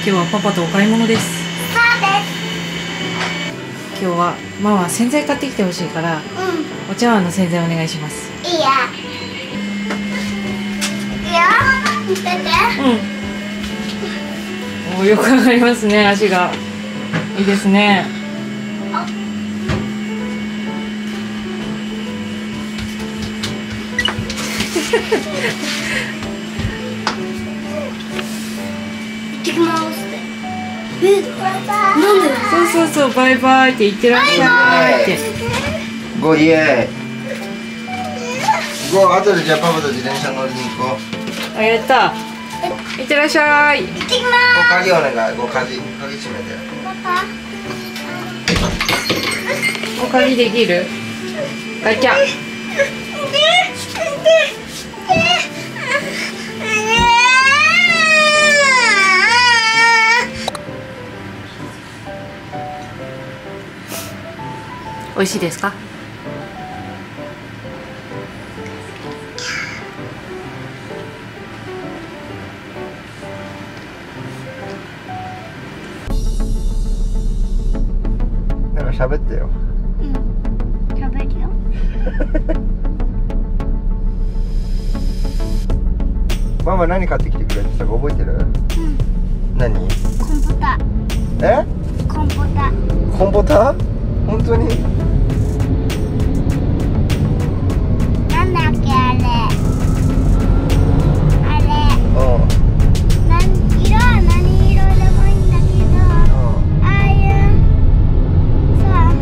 日はパパとお買い物です。 そうです。 今日はママ洗剤買ってきてほしいから、お茶碗の洗剤お願いします。 いいや。いくよ。見てて。 お、よく上がりますね、足が。いいですね。 行ってきますって。なんで？ そう、バイバイって言ってらっしゃいって。 ゴイエーイ。ゴー、後でじゃあパパと自転車乗りに行こう。 あ、やった。いってらっしゃい。 行ってきます。 鍵お願い。ゴー、鍵閉めて。 パパ。 お鍵できる？ガチャ。美味しいですか？ なんか喋ってよ。 喋るよ。 ママ何買ってきてくれってたか覚えてる？何？ コンポタ。 え？ コンポタ。 コンポタ？本当に？ なんだっけあれ。何色でもいいんだけど、ああいうさ、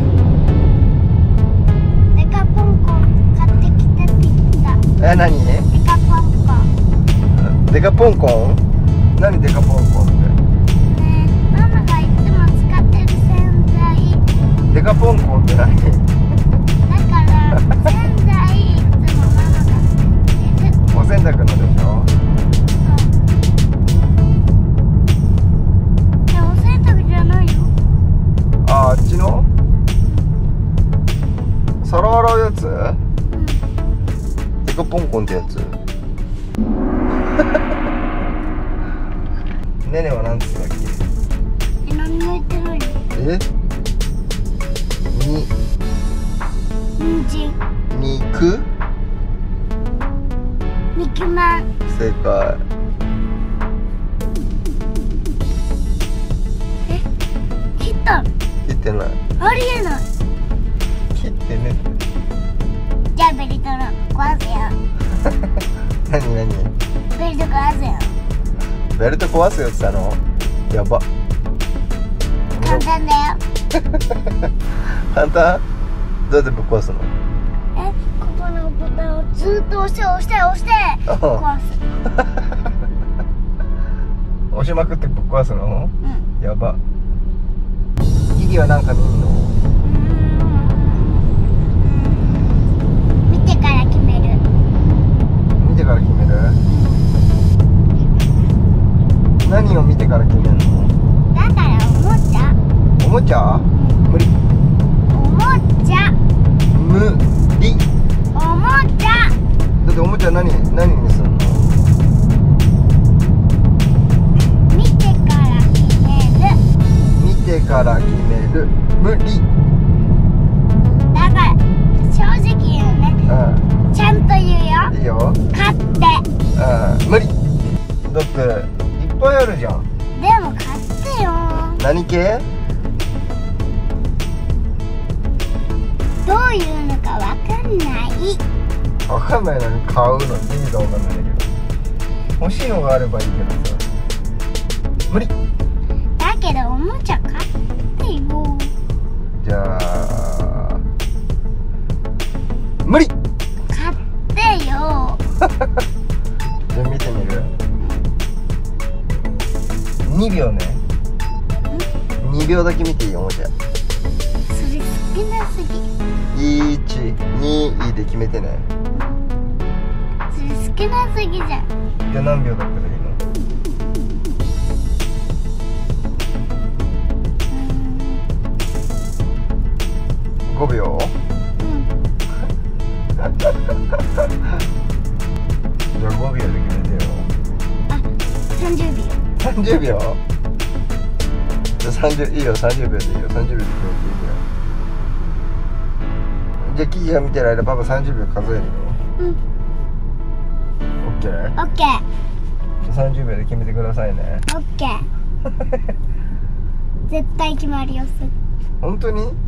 デカポンコン買ってきてって言った。 何？ デカポンコン。 デカポンコン？何デカポンコンって？ ねえ、ママがいつも使ってる洗剤。 デカポンコンって何？ だから洗剤いつもママが使ってる。 お洗濯のでしょ？ お洗濯じゃないよ。 あっちの？皿洗うやつ？デカポンコンってやつ？ねねは何つったっけ？ 何も言ってないよ。人参。 肉まん。 正解。 切ったの？ 切ってない。 ありえない。 切ってね。 じゃあベルトの壊すよ。 何？ ベルト壊すよ。 ベルト壊すよって言ったの？やば。 簡単だよ。 簡単？どうやってぶっ壊すの？ ここのボタンをずっと押して壊す。 押しまくってぶっ壊すの？やば。ギギはなんか見んの？ 見てから決める。 見てから決める？何を見てから決めるの？ だからおもちゃ。 おもちゃ？無理。 おもちゃ。 無理。 おもちゃ。 だっておもちゃ何にすんの？ 見てから決める。 見てから決める。無理。 だから正直言うね。ちゃんと言うよ。 いいよ。 買って。 無理。だっていっぱいあるじゃん。 でも買ってよ。 何系？ どういうのかわかんない。 わかんないのに買うの意味がわかんないんだけど。欲しいのがあればいいけどさ。無理。 だけどおもちゃ買ってよ。 じゃあ無理。 買ってよ。 じゃあ見てみる？2秒ね。2秒だけ見ていい？おもちゃ。 それ少なすぎ。 1、2で決めてね。 それ少なすぎじゃん。 じゃあ何秒だったらいいの？5秒？じゃあ5秒で決めてよ。 あ、30秒。 30秒？ 30いいよ、30秒でいいよ、30秒で決めていいよ。じゃあキキが見てる間パパ30秒数えるよ。 うん。 オッケー。 オッケー。 30秒で決めてくださいね。 オッケー。絶対決まるよ。 本当に？ う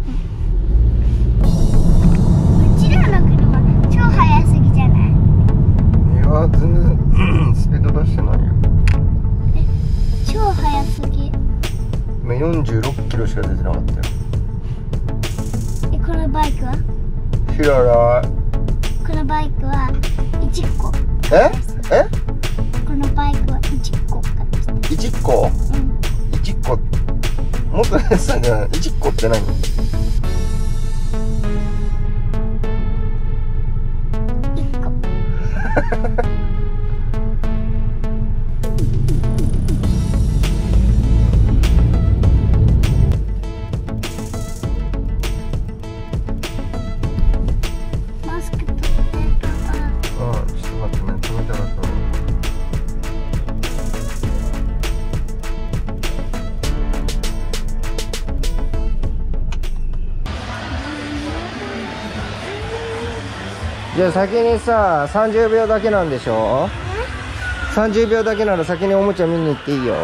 ちらの車超速すぎじゃない？ いや全然スピード出してないよ。 超速すぎ。 今46キロしか出てなかったよ。 このバイクは？ 知らない。 このバイクは1個。 え？ このバイクは1個買ってきた。 1個？ うん。 1個もっと安さんじゃない。1個って何？ マスク取ってパパ。 ちょっと待ってね、止めたらそう。じゃあ先にさ、30秒だけなんでしょ？30秒だけなら先におもちゃ見に行っていいよ。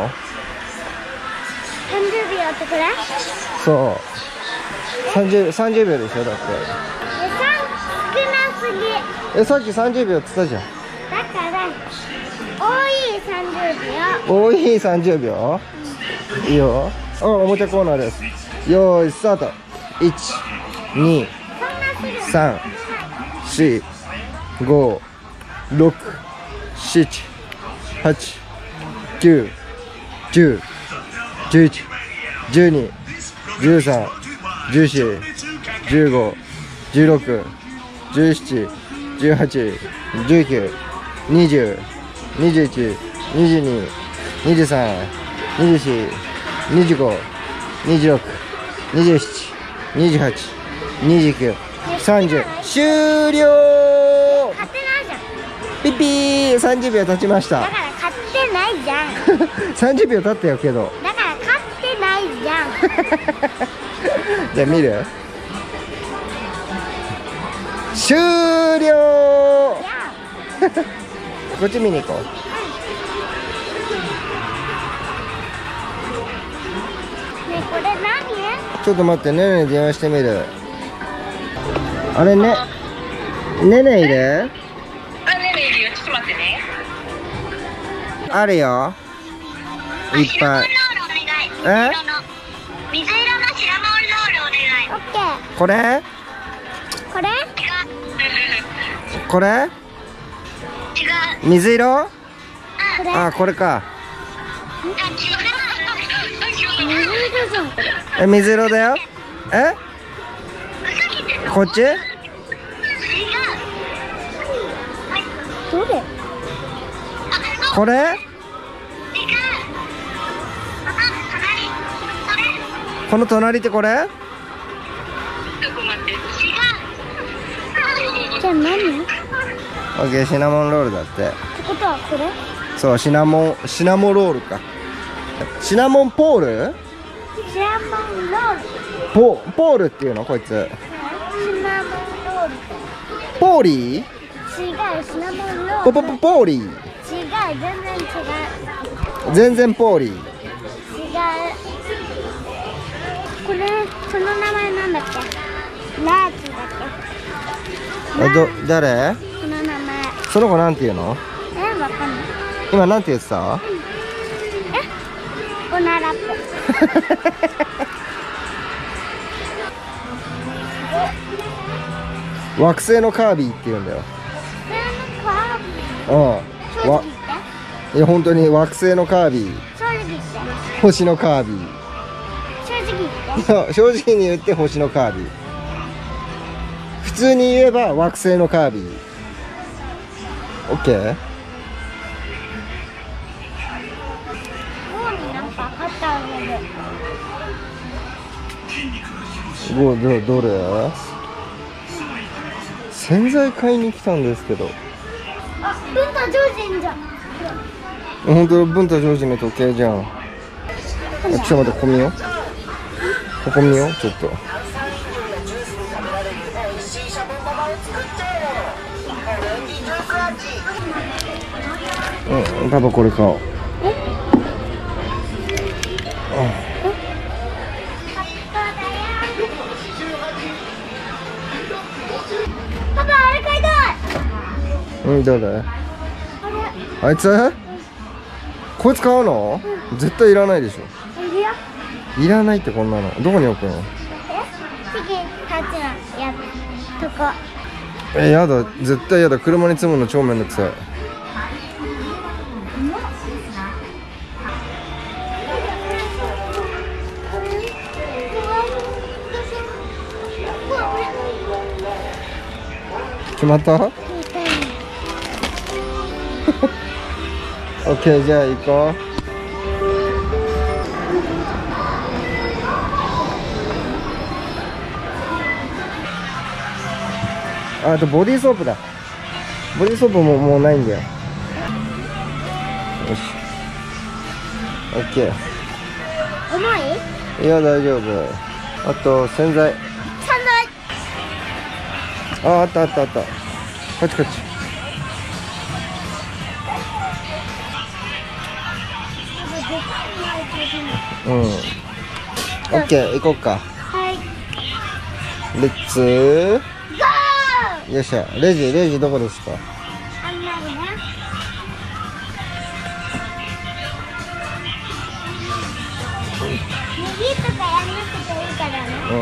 30秒ってこれ？ そう。30秒でしょだって。 少なすぎ。 さっき30秒って言ったじゃん。 だから多い30秒。 多い30秒？いいよ。おもちゃコーナーです。よーいスタート。1、2、3、4、5、6、7、8、9、10、11、12、13、14、15、16、17、18、19、20、21、22、23、24、25、26、27、28、29、30、終了。 買ってないじゃん。 ピッピー、30秒経ちましただから買ってないじゃん。 30秒経ったよけど。 だから買ってないじゃん。 じゃあ見る？終了こっち見に行こう。 ねえこれ何？ ちょっと待って、ねねに電話してみる。あれね、ねねいる？ あ、ねねいるよ。ちょっと待ってね。 あるよ。いっぱい。え？ 水色のシナモンロールお願い。オッケー。 これ？ これ？ これ？ 違う。 水色？ これ？ あ、これか。 水色じゃんこれ。 水色だよ。こっち？ どれ？ これ？この隣ってこれ？ じゃあ何？ オッケー、シナモンロールだって。 ってことはこれ？ そう、シナモンロールか。シナモンポール？ シナモンロール。 ポールっていうのこいつ。 シナモンロール。 ポーリー？ 違う、シナモンロール。 ポーリー。 違う、全然違う。 全然ポーリー。 違う。これ、その名前なんだっけ？ラーチだっけ？ 誰？ その名前。 その子なんていうの？ わかんない。 今なんて言ってた？ おならっぽ。惑星のカービィって言うんだよ。うん。いや本当に惑星のカービィ。 正直言って。 星のカービィ。 正直言って。 正直に言って星のカービィ。普通に言えば惑星のカービィ。オッケー。どれ？洗剤買いに来たんですけど。 あ、文太ジョージンじゃん。 本当だ、文太ジョージの時計じゃん。 ちょっと待って、ここ見よう。ここ見よう、ちょっと。うん、パパこれ買おう。 パパ、あれ買いたい。 うん、どれ？あいつ？こいつ買うの？絶対いらないでしょ。いらないって、こんなのどこに置くの？ 次、タッチのやつ、とこ。 やだ、絶対やだ。車に積むの超めんどくさい。決まった？オッケー、じゃあ行こう。あとボディーソープだ。ボディーソープもうないんだよ。よし、オッケー。 重い？ いや、大丈夫。あと洗剤。あったあったあった。こっちこっち。うん。オッケー、行こうか。 はい。 レッツゴよっしゃ。レジどこですか？ ー。あんまりな。右とかやんなくていいからね。 うん。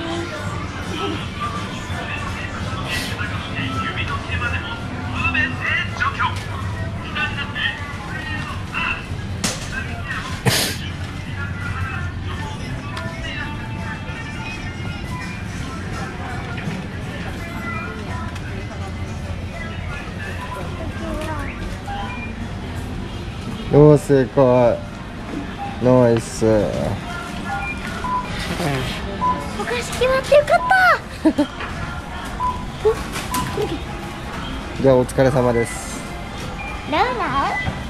おー、正解。ナイス。 お菓子決まってよかった。 じゃあお疲れ様です。 どうなの？